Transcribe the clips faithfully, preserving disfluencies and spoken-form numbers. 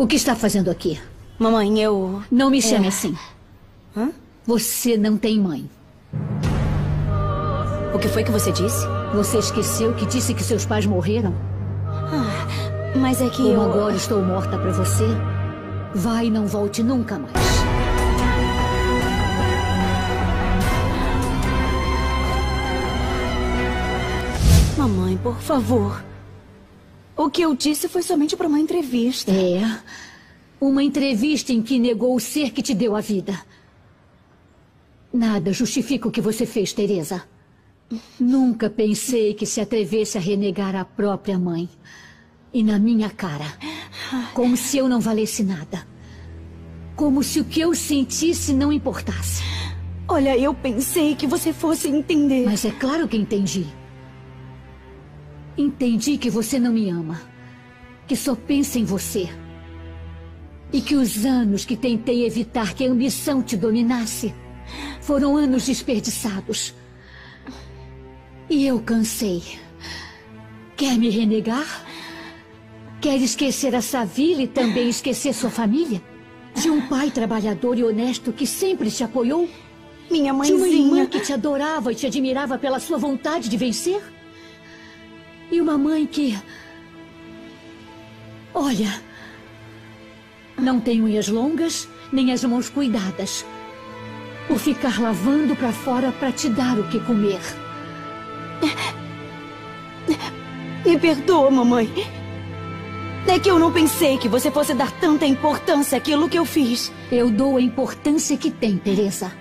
O que está fazendo aqui? Mamãe, eu... Não me chame é... assim. Hã? Você não tem mãe. O que foi que você disse? Você esqueceu que disse que seus pais morreram? Ah, mas é que Como eu... agora estou morta pra você, vai e não volte nunca mais. Mamãe, por favor. O que eu disse foi somente para uma entrevista. É. Uma entrevista em que negou o ser que te deu a vida. Nada justifica o que você fez, Teresa. Nunca pensei que se atrevesse a renegar a própria mãe. E na minha cara. Como se eu não valesse nada. Como se o que eu sentisse não importasse. Olha, eu pensei que você fosse entender. Mas é claro que entendi. Entendi que você não me ama. Que só pensa em você. E que os anos que tentei evitar que a ambição te dominasse foram anos desperdiçados. E eu cansei. Quer me renegar? Quer esquecer essa vila e também esquecer sua família? De um pai trabalhador e honesto que sempre te apoiou? Minha De uma irmã mãezinha. que te adorava e te admirava pela sua vontade de vencer? E uma mãe que... Olha... Não tem unhas longas, nem as mãos cuidadas. Por ficar lavando pra fora pra te dar o que comer. Me perdoa, mamãe. É que eu não pensei que você fosse dar tanta importância àquilo que eu fiz. Eu dou a importância que tem, Teresa.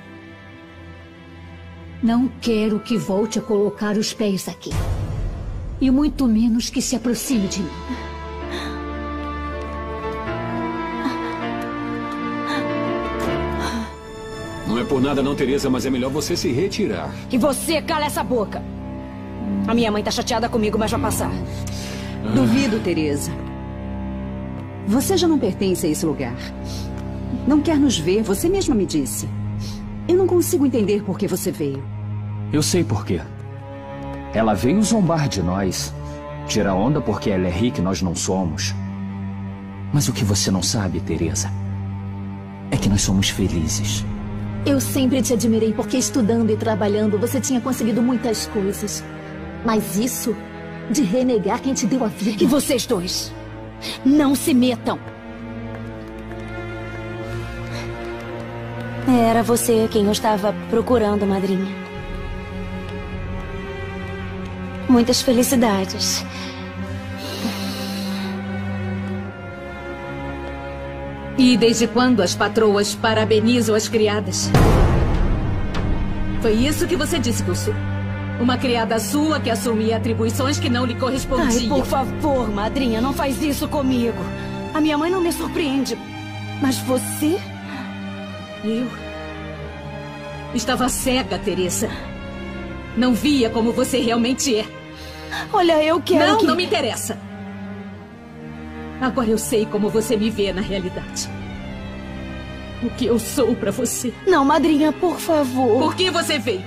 Não quero que volte a colocar os pés aqui. E muito menos que se aproxime de mim. Não é por nada não, Teresa, mas é melhor você se retirar. E você cala essa boca. A minha mãe tá chateada comigo, mas vai passar. Duvido, Teresa. Você já não pertence a esse lugar. Não quer nos ver, você mesma me disse. Eu não consigo entender por que você veio. Eu sei por quê. Ela veio zombar de nós. Tirar onda porque ela é rica e nós não somos. Mas o que você não sabe, Teresa, é que nós somos felizes. Eu sempre te admirei porque estudando e trabalhando você tinha conseguido muitas coisas. Mas isso de renegar quem te deu a vida... E vocês dois, não se metam. Era você quem eu estava procurando, madrinha. Muitas felicidades. E desde quando as patroas parabenizam as criadas? Foi isso que você disse que eu sou. Uma criada sua que assumia atribuições que não lhe correspondiam. Ai, por favor, madrinha, não faz isso comigo. A minha mãe não me surpreende. Mas você... Eu... Estava cega, Teresa. Não via como você realmente é. Olha, eu quero Não, que... não me interessa. Agora eu sei como você me vê na realidade. O que eu sou pra você. Não, madrinha, por favor. Por que você veio?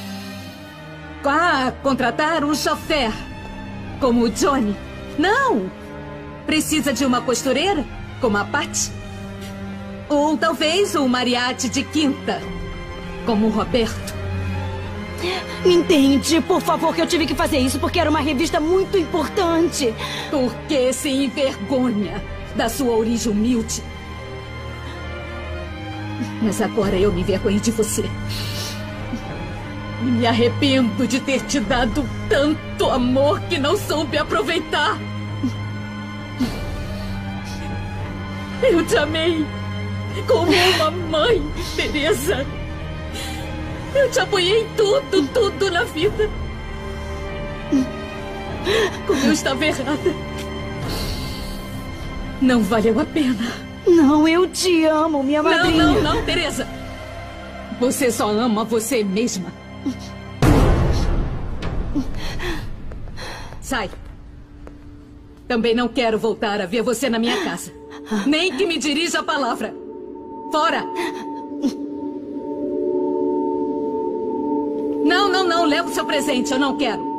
Ah, contratar um chofer. Como o Johnny. Não! Precisa de uma costureira? Como a Patty? Ou talvez um mariachi de quinta? Como o Roberto? Me entende, por favor, que eu tive que fazer isso porque era uma revista muito importante. Por que se envergonha da sua origem humilde? Mas agora eu me envergonho de você. E me arrependo de ter te dado tanto amor que não soube aproveitar. Eu te amei como uma mãe, Teresa. Eu te apoiei em tudo, tudo na vida. Como eu estava errada. Não valeu a pena. Não, eu te amo, minha madrinha. Não, não, não, Teresa. Você só ama você mesma. Sai. Também não quero voltar a ver você na minha casa. Nem que me dirija a palavra. Fora! Não, não, não. Leva o seu presente. Eu não quero.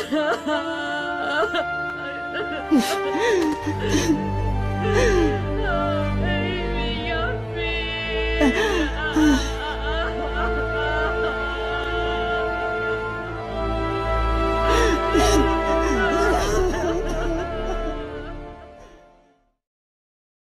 Ah!